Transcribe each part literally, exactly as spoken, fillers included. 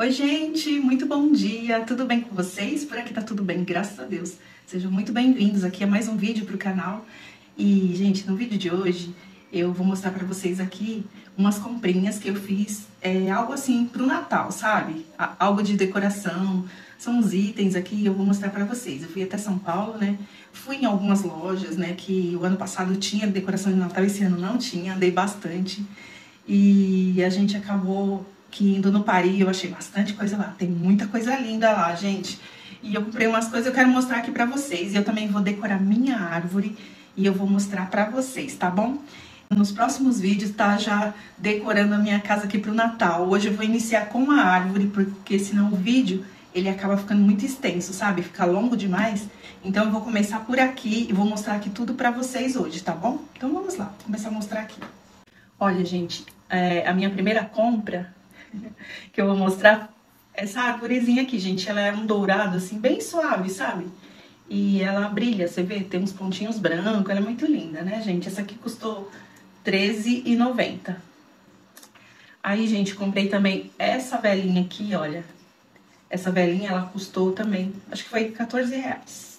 Oi, gente, muito bom dia, tudo bem com vocês? Por aqui tá tudo bem, graças a Deus. Sejam muito bem-vindos aqui a mais um vídeo pro canal. E, gente, no vídeo de hoje eu vou mostrar pra vocês aqui umas comprinhas que eu fiz, é, algo assim pro Natal, sabe? Algo de decoração, são uns itens aqui, eu vou mostrar pra vocês. Eu fui até São Paulo, né? Fui em algumas lojas, né, que o ano passado tinha decoração de Natal, esse ano não tinha, andei bastante. E a gente acabou que indo no Paris, eu achei bastante coisa lá. Tem muita coisa linda lá, gente. E eu comprei umas coisas, eu quero mostrar aqui pra vocês. Eu também vou decorar minha árvore e eu vou mostrar pra vocês, tá bom? Nos próximos vídeos, tá já decorando a minha casa aqui pro Natal. Hoje eu vou iniciar com a árvore, porque senão o vídeo, ele acaba ficando muito extenso, sabe? Fica longo demais. Então eu vou começar por aqui e vou mostrar aqui tudo pra vocês hoje, tá bom? Então vamos lá, vou começar a mostrar aqui. Olha, gente, é, a minha primeira compra que eu vou mostrar, essa arvorezinha aqui, gente, ela é um dourado, assim, bem suave, sabe? E ela brilha, você vê, tem uns pontinhos brancos, ela é muito linda, né, gente? Essa aqui custou treze reais e noventa centavos. Aí, gente, comprei também essa velinha aqui, olha. Essa velinha, ela custou também, acho que foi quatorze reais.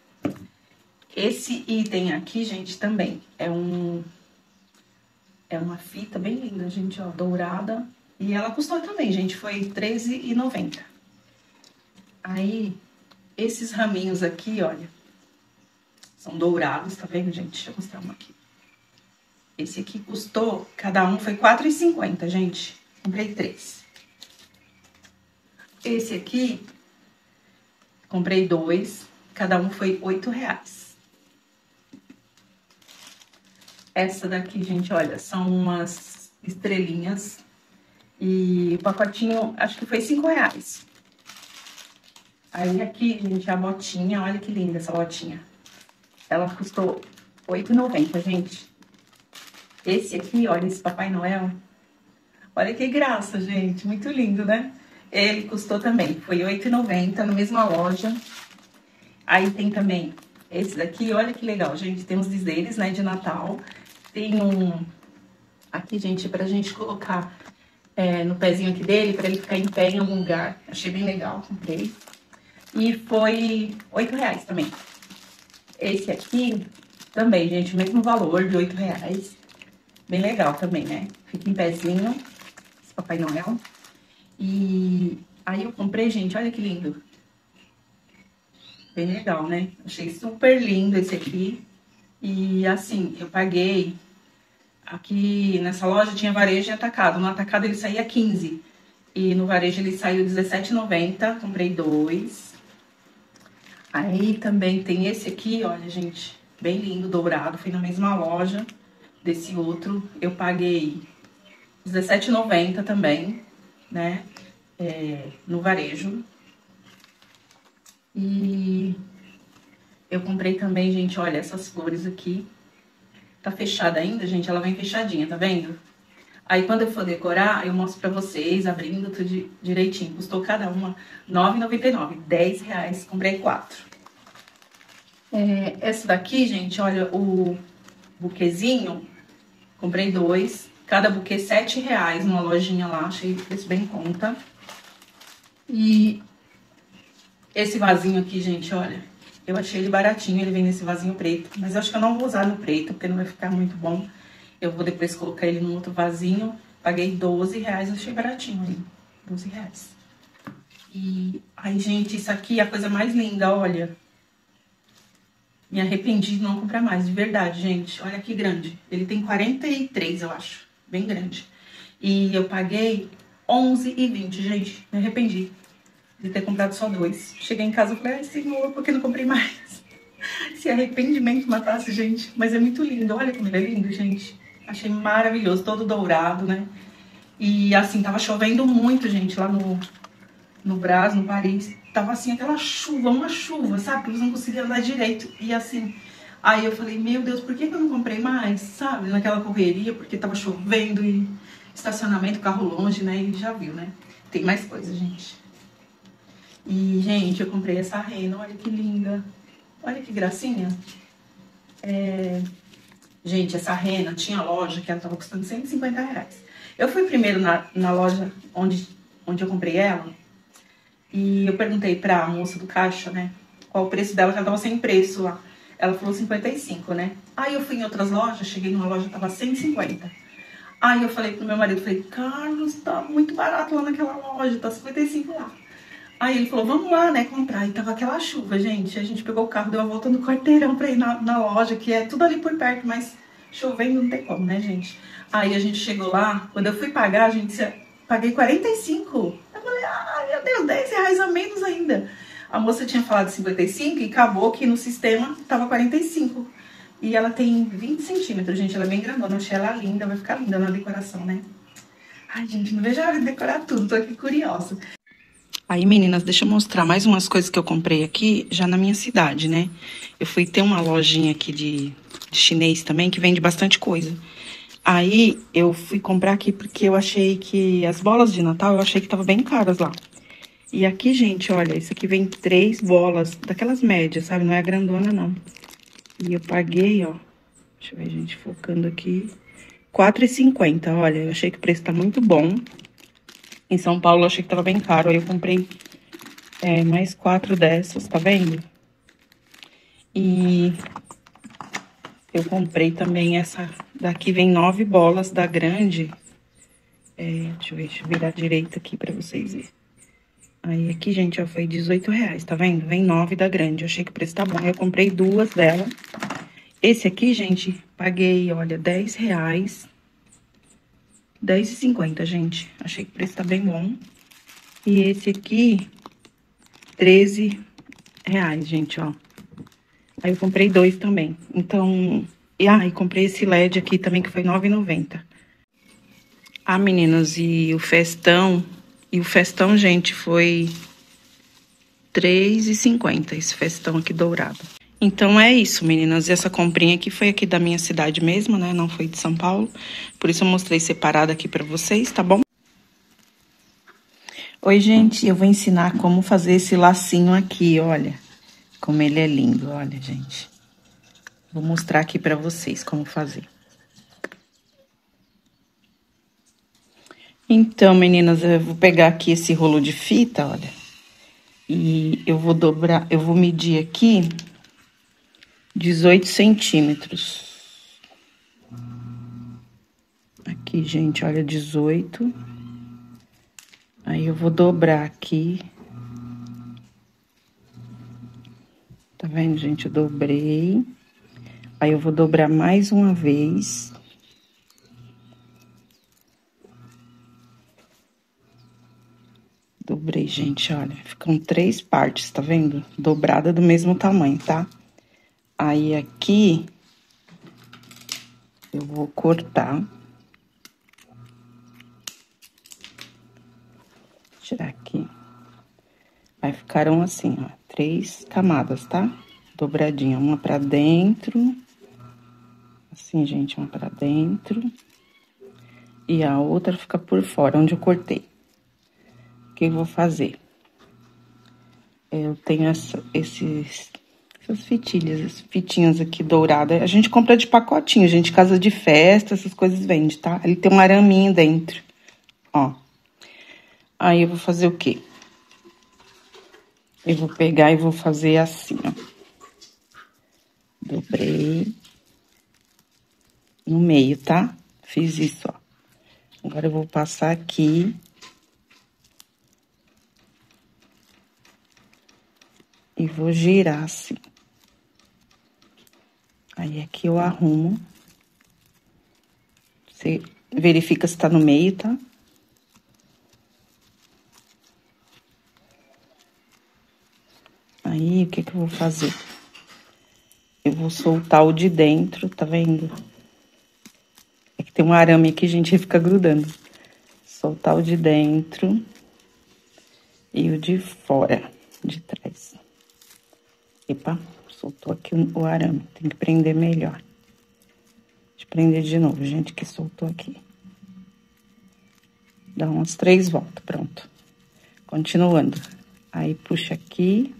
Esse item aqui, gente, também é um... É uma fita bem linda, gente, ó, dourada. E ela custou também, gente, foi treze reais e noventa centavos. Aí, esses raminhos aqui, olha, são dourados, tá vendo, gente? Deixa eu mostrar uma aqui. Esse aqui custou, cada um foi quatro reais e cinquenta centavos, gente. Comprei três. Esse aqui, comprei dois, cada um foi oito reais. Essa daqui, gente, olha, são umas estrelinhas. E o pacotinho, acho que foi cinco reais. Aí aqui, gente, a botinha, olha que linda essa botinha. Ela custou oito reais e noventa centavos, gente. Esse aqui, olha, esse Papai Noel. Olha que graça, gente, muito lindo, né? Ele custou também, foi oito reais e noventa centavos na mesma loja. Aí tem também esse daqui, olha que legal, gente. Tem uns dizeres, né, de Natal. Tem um... Aqui, gente, pra gente colocar... É, no pezinho aqui dele, pra ele ficar em pé em algum lugar. Achei bem legal, comprei. E foi oito reais também. Esse aqui, também, gente, o mesmo valor de oito reais. Bem legal também, né? Fica em pezinho, esse Papai Noel. E aí eu comprei, gente, olha que lindo. Bem legal, né? Achei super lindo esse aqui. E assim, eu paguei... Aqui nessa loja tinha varejo e atacado. No atacado ele saía quinze. E no varejo ele saiu dezessete reais e noventa centavos. Comprei dois. Aí também tem esse aqui, olha, gente. Bem lindo, dourado. Foi na mesma loja desse outro. Eu paguei dezessete reais e noventa centavos também, né? É, no varejo. E eu comprei também, gente, olha, essas flores aqui. Tá fechada ainda, gente, ela vem fechadinha, tá vendo? Aí quando eu for decorar, eu mostro pra vocês, abrindo tudo direitinho. Custou cada uma nove reais e noventa e nove centavos, dez reais, comprei quatro. É, essa daqui, gente, olha, o buquezinho, comprei dois. Cada buquê sete reais numa lojinha lá, achei preço bem em conta. E esse vasinho aqui, gente, olha... Eu achei ele baratinho, ele vem nesse vasinho preto. Mas eu acho que eu não vou usar no preto, porque não vai ficar muito bom. Eu vou depois colocar ele num outro vasinho. Paguei doze reais, eu achei baratinho ali. doze reais. E, ai, gente, isso aqui é a coisa mais linda, olha. Me arrependi de não comprar mais, de verdade, gente. Olha que grande. Ele tem quarenta e três, eu acho. Bem grande. E eu paguei onze reais e vinte centavos, gente. Me arrependi de ter comprado só dois. Cheguei em casa e falei, ai, senhor, por que não comprei mais? Se arrependimento matasse, gente. Mas é muito lindo, olha como ele é lindo, gente. Achei maravilhoso, todo dourado, né? E assim, tava chovendo muito, gente, lá no, no Brás, no Paris. Tava assim, aquela chuva, uma chuva, sabe? Que eles não conseguiam andar direito. E assim, aí eu falei, meu Deus, por que que eu não comprei mais? Sabe? Naquela correria, porque tava chovendo e estacionamento, carro longe, né? E já viu, né? Tem mais coisa, gente. E, gente, eu comprei essa rena, olha que linda. Olha que gracinha. É... Gente, essa rena tinha loja que ela tava custando cento e cinquenta reais. Eu fui primeiro na, na loja onde onde eu comprei ela. E eu perguntei pra moça do caixa, né, qual o preço dela, que ela tava sem preço lá. Ela falou cinquenta e cinco, né? Aí eu fui em outras lojas, cheguei numa loja, tava cento e cinquenta. Aí eu falei pro meu marido, falei, Carlos, tá muito barato lá naquela loja, tá cinquenta e cinco lá. Aí ele falou, vamos lá, né, comprar. E tava aquela chuva, gente. A gente pegou o carro, deu uma volta no quarteirão pra ir na, na loja, que é tudo ali por perto, mas chovendo não tem como, né, gente? Aí a gente chegou lá, quando eu fui pagar, a gente paguei quarenta e cinco. Eu falei, ah, meu Deus, dez reais a menos ainda. A moça tinha falado cinquenta e cinco e acabou que no sistema tava quarenta e cinco. E ela tem vinte centímetros, gente. Ela é bem grandona. Eu achei ela linda, vai ficar linda na decoração, né? Ai, gente, não vejo a hora de decorar tudo. Tô aqui curiosa. Aí, meninas, deixa eu mostrar mais umas coisas que eu comprei aqui, já na minha cidade, né? Eu fui ter uma lojinha aqui de, de chinês também, que vende bastante coisa. Aí, eu fui comprar aqui porque eu achei que as bolas de Natal, eu achei que estavam bem caras lá. E aqui, gente, olha, isso aqui vem três bolas, daquelas médias, sabe? Não é a grandona, não. E eu paguei, ó, deixa eu ver, gente, focando aqui, quatro reais e cinquenta centavos, olha, eu achei que o preço tá muito bom. Em São Paulo eu achei que tava bem caro, aí eu comprei é, mais quatro dessas, tá vendo? E eu comprei também essa daqui, vem nove bolas da grande. É, deixa eu ver, deixa eu virar direita aqui pra vocês verem. Aí aqui, gente, ó, foi dezoito reais, tá vendo? Vem nove da grande, eu achei que o preço tá bom, eu comprei duas dela. Esse aqui, gente, paguei, olha, dez reais. dez reais e cinquenta, gente. Achei que o preço tá bem bom. E esse aqui, treze reais, gente, ó. Aí eu comprei dois também. Então, e ah, e comprei esse L E D aqui também, que foi nove reais e noventa centavos. Ah, meninas, e o festão, e o festão, gente, foi três reais e cinquenta centavos, esse festão aqui dourado. Então, é isso, meninas. Essa comprinha aqui foi aqui da minha cidade mesmo, né? Não foi de São Paulo. Por isso eu mostrei separado aqui pra vocês, tá bom? Oi, gente. Eu vou ensinar como fazer esse lacinho aqui, olha. Como ele é lindo, olha, gente. Vou mostrar aqui pra vocês como fazer. Então, meninas, eu vou pegar aqui esse rolo de fita, olha. E eu vou dobrar, eu vou medir aqui dezoito centímetros. Aqui, gente, olha, dezoito. Aí, eu vou dobrar aqui. Tá vendo, gente? Eu dobrei. Aí, eu vou dobrar mais uma vez. Dobrei, gente, olha. Ficam três partes, tá vendo? Dobrada do mesmo tamanho, tá? Aí, aqui, eu vou cortar. Tirar aqui. Aí, ficaram assim, ó, três camadas, tá? Dobradinha, uma pra dentro. Assim, gente, uma pra dentro. E a outra fica por fora, onde eu cortei. O que eu vou fazer? Eu tenho essa, esses, essas fitilhas, essas fitinhas aqui douradas. A gente compra de pacotinho, gente, casa de festa, essas coisas vende, tá? Ele tem um araminho dentro, ó. Aí, eu vou fazer o quê? Eu vou pegar e vou fazer assim, ó. Dobrei. No meio, tá? Fiz isso, ó. Agora, eu vou passar aqui. E vou girar assim. Aí, aqui eu arrumo. Você verifica se tá no meio, tá? Aí, o que que eu vou fazer? Eu vou soltar o de dentro, tá vendo? É que tem um arame aqui, gente, fica grudando. Soltar o de dentro e o de fora, de trás. Epa, soltou aqui o arame, tem que prender melhor. Deixa eu prender de novo, gente, que soltou aqui. Dá umas três voltas, pronto. Continuando. Aí, puxa aqui.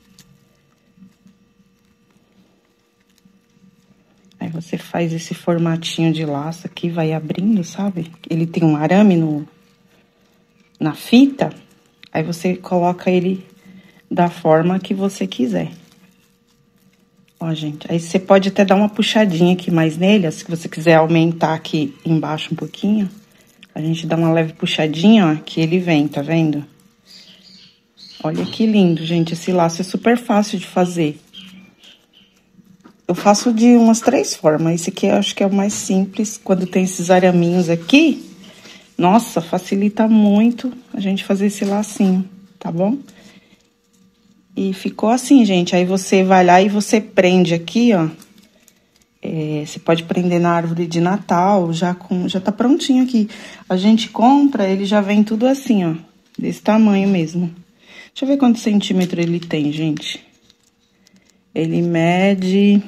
Aí, você faz esse formatinho de laço aqui, vai abrindo, sabe? Ele tem um arame no, na fita. Aí você coloca ele da forma que você quiser. Ó, gente, aí você pode até dar uma puxadinha aqui mais nele, ó, se você quiser aumentar aqui embaixo um pouquinho. A gente dá uma leve puxadinha, ó, que ele vem, tá vendo? Olha que lindo, gente, esse laço é super fácil de fazer. Eu faço de umas três formas, esse aqui eu acho que é o mais simples, quando tem esses araminhos aqui. Nossa, facilita muito a gente fazer esse lacinho, tá bom? E ficou assim, gente, aí você vai lá e você prende aqui, ó. É, você pode prender na árvore de Natal, já, com, já tá prontinho aqui. A gente compra, ele já vem tudo assim, ó, desse tamanho mesmo. Deixa eu ver quantos centímetros ele tem, gente. Ele mede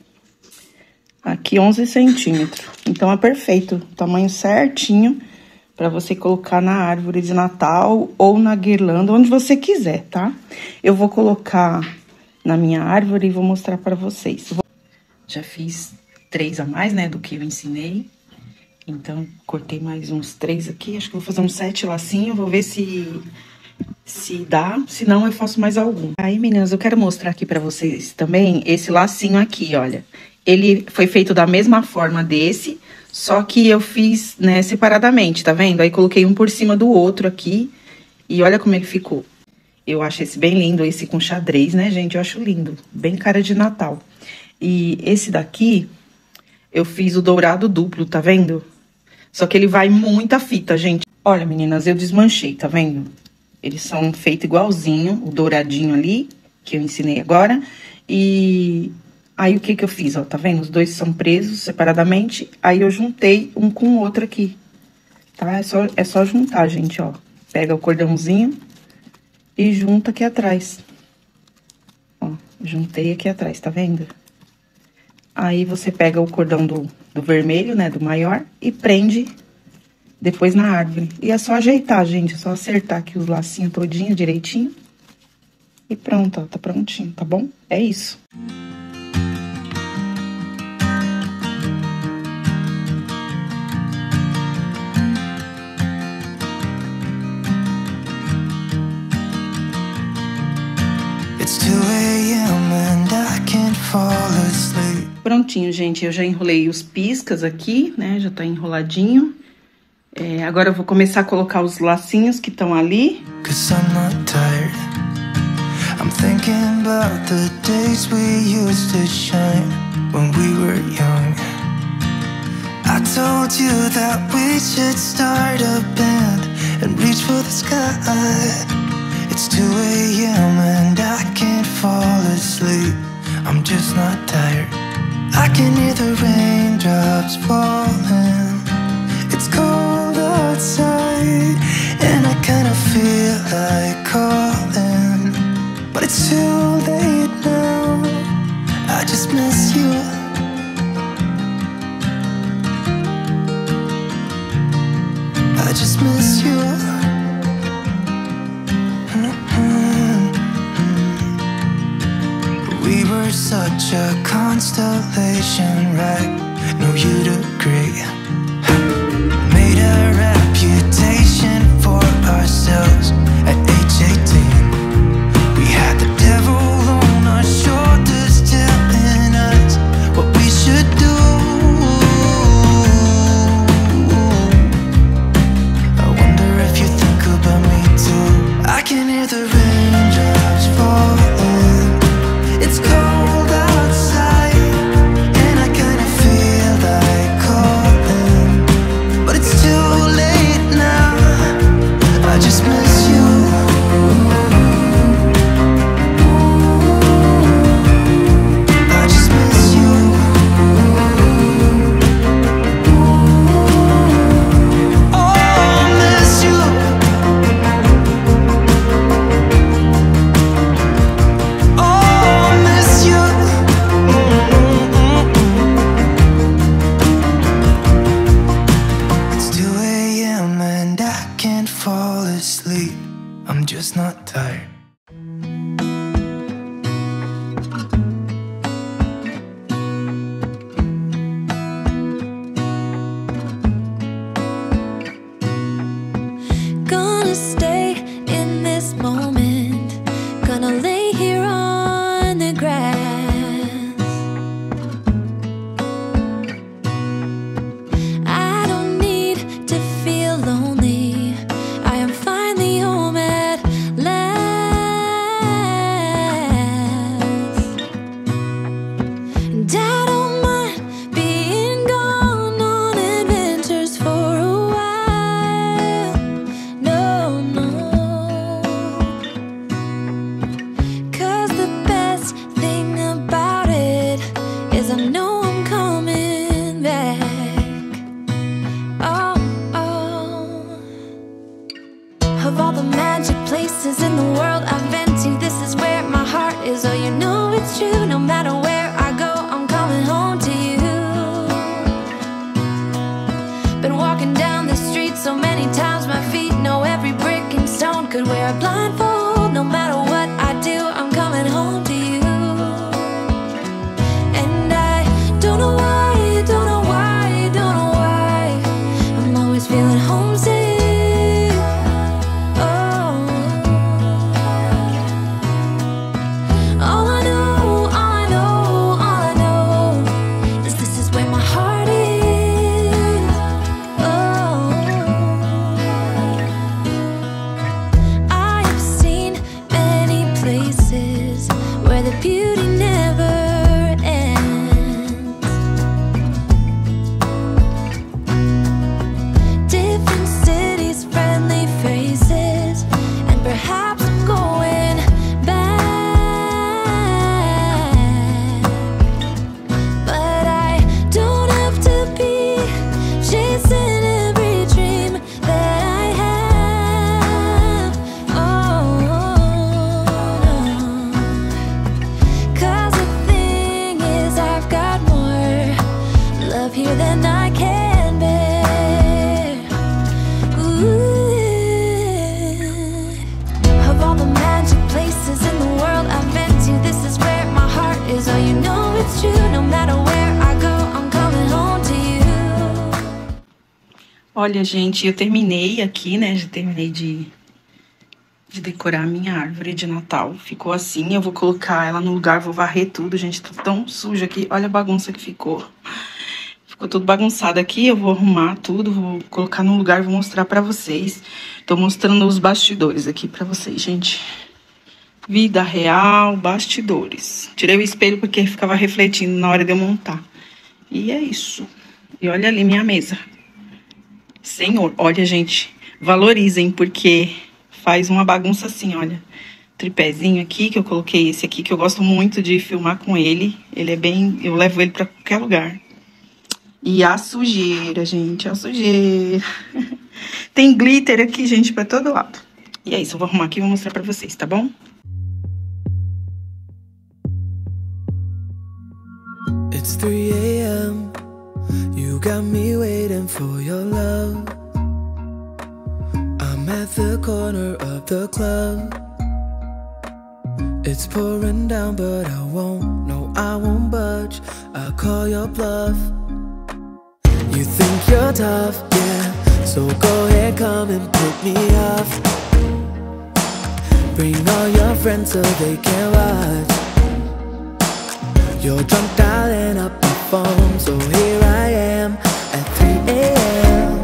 aqui onze centímetros. Então, é perfeito, tamanho certinho para você colocar na árvore de Natal ou na guirlanda, onde você quiser, tá? Eu vou colocar na minha árvore e vou mostrar para vocês. Já fiz três a mais, né, do que eu ensinei. Então, cortei mais uns três aqui. Acho que eu vou fazer uns sete lacinhos. Vou ver se, se dá. Se não, eu faço mais algum. Aí, meninas, eu quero mostrar aqui pra vocês também esse lacinho aqui, olha. Ele foi feito da mesma forma desse, só que eu fiz, né, separadamente, tá vendo? Aí, coloquei um por cima do outro aqui. E olha como ele ficou. Eu acho esse bem lindo, esse com xadrez, né, gente? Eu acho lindo. Bem cara de Natal. E esse daqui, eu fiz o dourado duplo, tá vendo? Só que ele vai muita fita, gente. Olha, meninas, eu desmanchei, tá vendo? Eles são feitos igualzinho, o douradinho ali, que eu ensinei agora. E aí, o que que eu fiz, ó, tá vendo? Os dois são presos separadamente, aí eu juntei um com o outro aqui, tá? É só, é só juntar, gente, ó. Pega o cordãozinho e junta aqui atrás. Ó, juntei aqui atrás, tá vendo? Aí, você pega o cordão do, do vermelho, né, do maior, e prende depois na árvore. E é só ajeitar, gente, é só acertar aqui os lacinhos todinho, direitinho. E pronto, ó, tá prontinho, tá bom? É isso. It's two a m and I can't fall asleep. Prontinho, gente, eu já enrolei os piscas aqui, né, já tá enroladinho. É, agora eu vou começar a colocar os lacinhos que estão ali. Cause I'm not tired. I'm thinking about the days we used to shine when we were young. I told you that we should start a band and reach for the sky. It's two a m and I can't fall asleep. I'm just not tired. I can hear the raindrops falling. It's cold outside and I kinda feel like calling, but it's too late now. I just miss you. I just miss you. We were such a constellation, right? No, you'd agree. Made a reputation for ourselves at age eighteen. We had the devil on our shoulders telling us what we should do. I wonder if you think about me too. I can hear the raindrops falling. It's cold outside and I kinda feel like calling, walking down the street so many times my feet know every brick and stone could wear a blindfold. No matter what I do, I'm coming home to you. And I don't know why, don't know why, don't know why I'm always feeling homesick. Oh, all I know, all I know, all I know is this is where my heart is. Oh, I have seen many places where the beauty never ends. Different cities, friendly faces, and perhaps I'm going back. But I don't have to be chasing every dream that I have. Oh, no. 'Cause the thing is, I've got more love here than I can bear. Ooh. Of all the magic places in the world I've been to, this is where my heart is. Oh, you know it's true. No matter where I go, I'm coming home to you. Olha, gente, eu terminei aqui, né? Já terminei de, de decorar a minha árvore de Natal. Ficou assim, eu vou colocar ela no lugar, vou varrer tudo, gente. Tá tão sujo aqui. Olha a bagunça que ficou. Ficou tudo bagunçado aqui, eu vou arrumar tudo, vou colocar no lugar, vou mostrar pra vocês. Tô mostrando os bastidores aqui pra vocês, gente. Vida real, bastidores. Tirei o espelho porque ficava refletindo na hora de eu montar. E é isso. E olha ali minha mesa. Senhor, olha, gente, valorizem, porque faz uma bagunça assim, olha. Tripézinho aqui, que eu coloquei esse aqui, que eu gosto muito de filmar com ele. Ele é bem... eu levo ele pra qualquer lugar. E a sujeira, gente, a sujeira. Tem glitter aqui, gente, pra todo lado. E é isso, eu vou arrumar aqui e vou mostrar pra vocês, tá bom? It's three a m You got me waiting for your love. I'm at the corner of the club. It's pouring down but I won't, no I won't budge. I'll call your bluff. You think you're tough, yeah, so go ahead, come and put me off. Bring all your friends so they can watch. You're drunk dialing up my phone, so here I am at three a m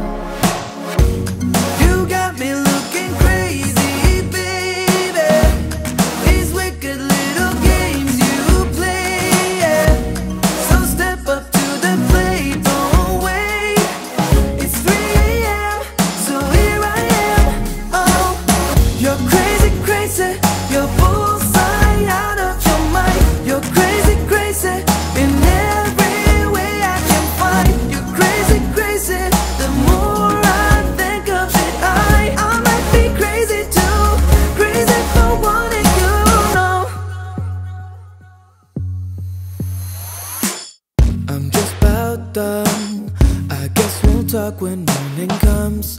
You got me looking crazy, baby. These wicked little games you play, yeah. So step up to the plate, don't wait. It's three a m, so here I am. Oh, you're crazy, crazy. You're bullseye out of your mind. You're crazy, crazy in every way I can find. You're crazy, crazy. The more I think of it, I I might be crazy too. Crazy for wanting you, no. I'm just about done. I guess we'll talk when morning comes.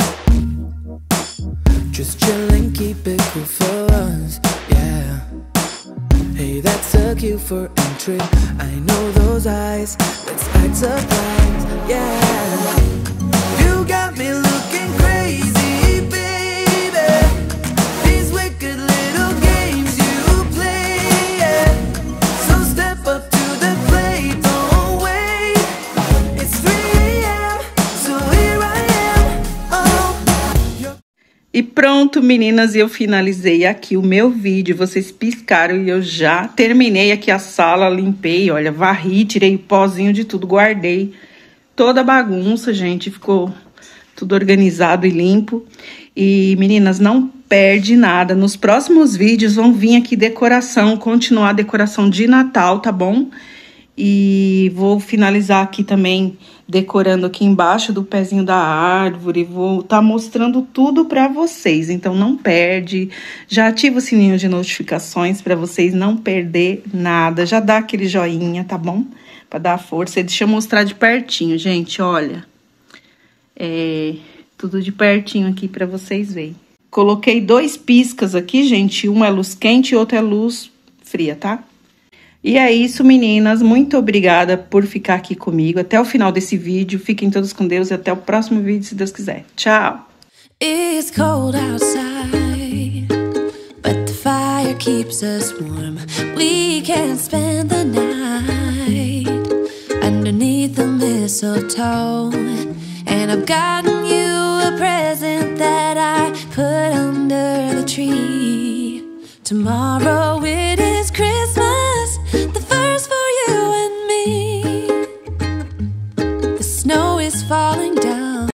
Just chillin', keep it cool for us, yeah. Hey, that's a cue for entry. I know those eyes, let's act surprised, yeah. You got me looking crazy, baby. These wicked little games you play, yeah. So step up to the plate, don't wait. It's three a m, so here I am. Oh, you're... E pronto, meninas, eu finalizei aqui o meu vídeo. Vocês piscaram e eu já terminei aqui a sala, limpei, olha, varri, tirei o pozinho de tudo, guardei toda a bagunça, gente, ficou tudo organizado e limpo. E, meninas, não perde nada. Nos próximos vídeos vão vir aqui decoração, continuar a decoração de Natal, tá bom? E vou finalizar aqui também decorando aqui embaixo do pezinho da árvore. Vou estar mostrando tudo para vocês, então não perde. Já ativa o sininho de notificações para vocês não perder nada. Já dá aquele joinha, tá bom? Para dar força. Deixa eu mostrar de pertinho, gente, olha. É, tudo de pertinho aqui pra vocês verem. Coloquei dois piscas aqui, gente. Um é luz quente e outro é luz fria, tá? E é isso, meninas. Muito obrigada por ficar aqui comigo até o final desse vídeo. Fiquem todos com Deus e até o próximo vídeo, se Deus quiser. Tchau! It's cold outside, but the fire keeps us warm. We can spend the night underneath the mistletoe. And I've gotten you a present that I put under the tree. Tomorrow we're